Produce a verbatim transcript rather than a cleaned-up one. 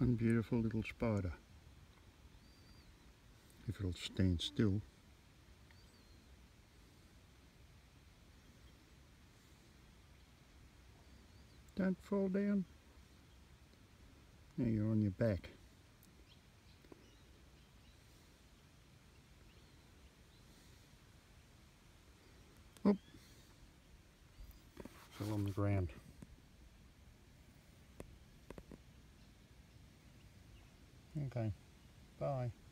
One beautiful little spider. If it'll stand still. Don't fall down. Now you're on your back. Oh, fell on the ground. Okay, bye.